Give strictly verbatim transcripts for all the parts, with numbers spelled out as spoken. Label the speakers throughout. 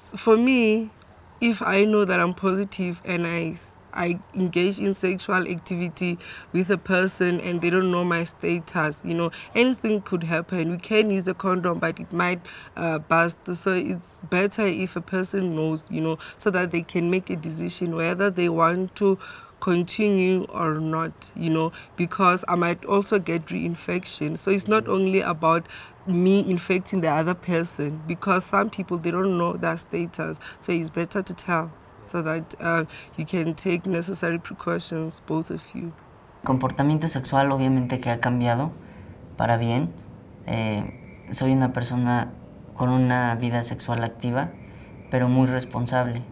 Speaker 1: For me, if I know that I'm positive and I, I engage in sexual activity with a person and they don't know my status, you know, anything could happen. We can use a condom, but it might uh, bust. So it's better if a person knows, you know, so that they can make a decision whether they want to continue or not, you know, because I might also get reinfection. So it's not only about me infecting the other person, because some people, they don't know their status. So it's better to tell, so that uh, you can take necessary precautions, both of you.
Speaker 2: Comportamiento sexual obviamente que ha cambiado para bien. Eh, soy una persona con una vida sexual activa, pero muy responsable.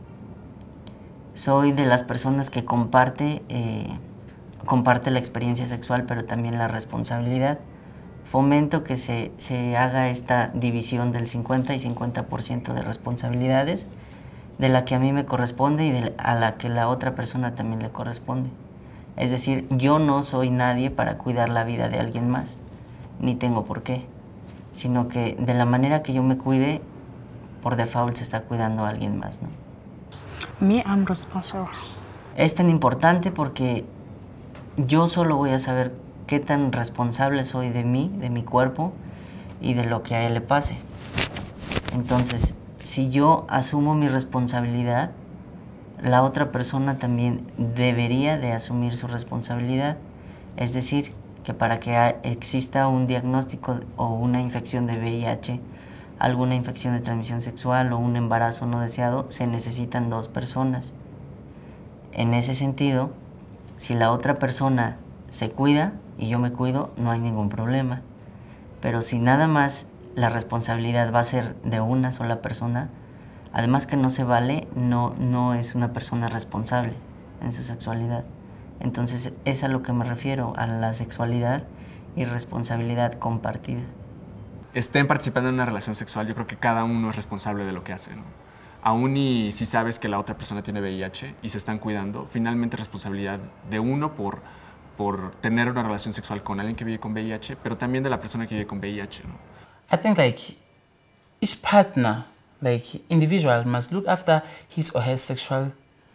Speaker 2: Soy de las personas que comparte, eh, comparte la experiencia sexual, pero también la responsabilidad. Fomento que se, se haga esta división del cincuenta y cincuenta por ciento de responsabilidades, de la que a mí me corresponde y de, a la que la otra persona también le corresponde. Es decir, yo no soy nadie para cuidar la vida de alguien más, ni tengo por qué, sino que de la manera que yo me cuide, por default se está cuidando a alguien más, ¿no?
Speaker 3: Me, I'm responsible.
Speaker 2: Es tan importante porque yo solo voy a saber qué tan responsable soy de mí, de mi cuerpo y de lo que a él le pase. Entonces, si yo asumo mi responsabilidad, la otra persona también debería de asumir su responsabilidad. Es decir, que para que exista un diagnóstico o una infección de V I H, alguna infección de transmisión sexual o un embarazo no deseado, se necesitan dos personas. En ese sentido, si la otra persona se cuida y yo me cuido, no hay ningún problema. Pero si nada más la responsabilidad va a ser de una sola persona, además que no se vale, no, no es una persona responsable en su sexualidad. Entonces es a lo que me refiero, a la sexualidad y responsabilidad compartida.
Speaker 4: Estén participando en una relación sexual, yo creo que cada uno es responsable de lo que hace, ¿no? Aún y si sabes que la otra persona tiene V I H y se están cuidando, finalmente es responsabilidad de uno por, por tener una relación sexual con alguien que vive con V I H, pero también de la persona que vive con V I H, ¿no?
Speaker 5: I think like each partner, like individual, must look after his or her sexual,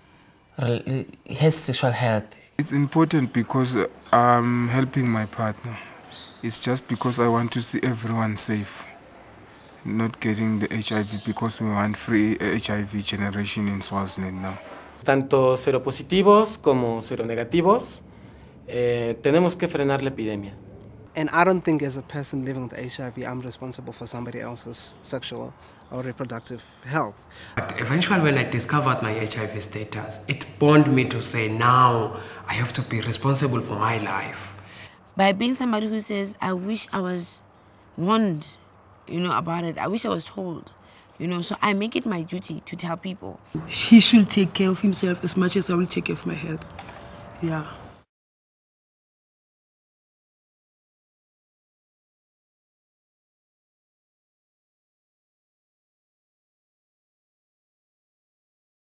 Speaker 5: his sexual health.
Speaker 6: It's important because I'm helping my partner. It's just because I want to see everyone safe, not getting the H I V, because we want free H I V generation in Swaziland now.
Speaker 7: Tanto seropositivos como seronegativos, eh, tenemos que frenar la epidemia.
Speaker 8: And I don't think as a person living with H I V, I'm responsible for somebody else's sexual or reproductive health.
Speaker 9: But eventually when I discovered my H I V status, it bonded me to say, now I have to be responsible for my life.
Speaker 10: By being somebody who says, I wish I was warned, you know, about it. I wish I was told, you know, so I make it my duty to tell people.
Speaker 3: He should take care of himself as much as I will take care of my health. Yeah.